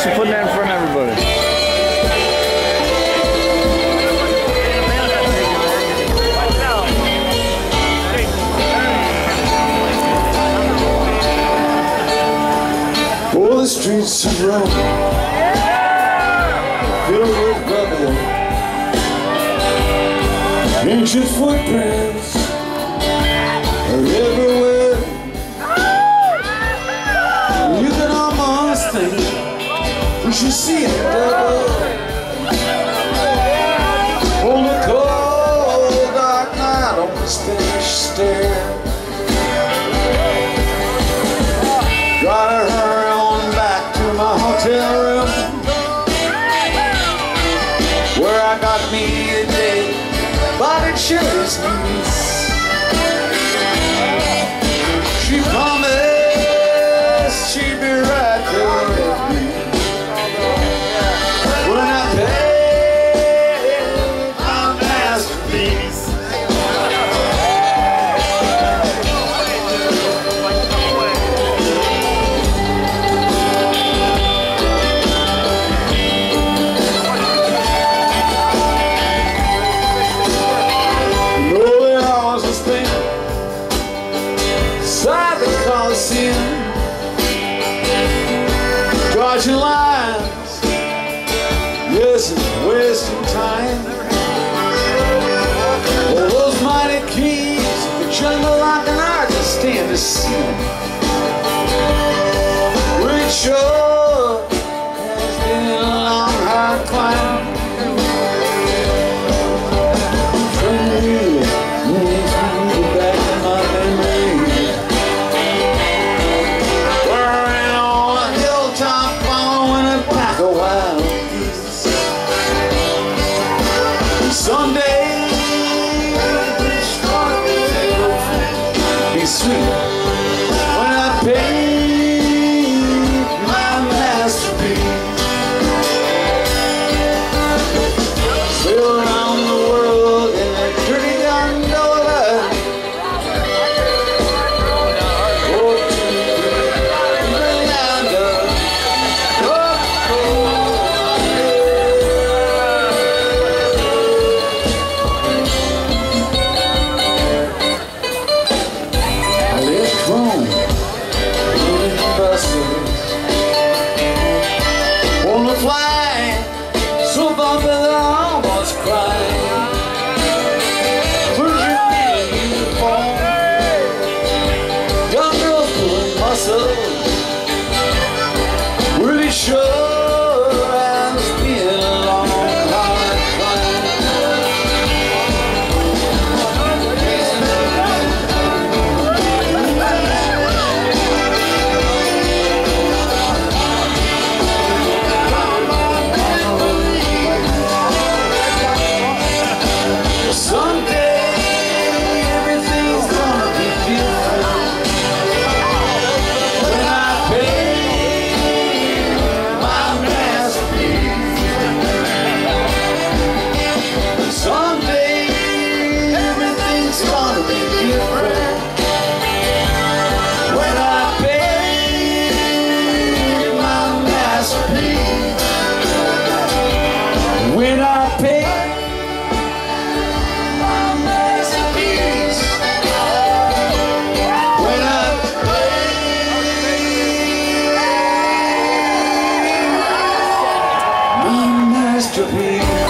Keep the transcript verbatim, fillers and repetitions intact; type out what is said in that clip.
for putting that in front of everybody. Oh, the streets of Rome, filled with rubble, ancient footprints are everywhere. You can almost think we should see it double. On the cold dark night on the stage stair, gotta hurry on back to my hotel room, where I got me a date, but it sure is nice. She promised she'd be right there with me when I paid my masterpiece. Inside the Coliseum, dodging lines, yes, it's wasting time. All those mighty keys, the jungle lock and I just stand to see them. It sure has been a long, hard climb. Someday it's gonna be sweet when I paint my masterpiece. Sail around the world in a dirty gondola, go to the land of Rome, rolling buses, on the flight, so bumpy that I almost cried. Virginia uniform, young girls pulling muscles, really sure has been a long, hard climb. When I pay my masterpiece, when I pay my masterpiece.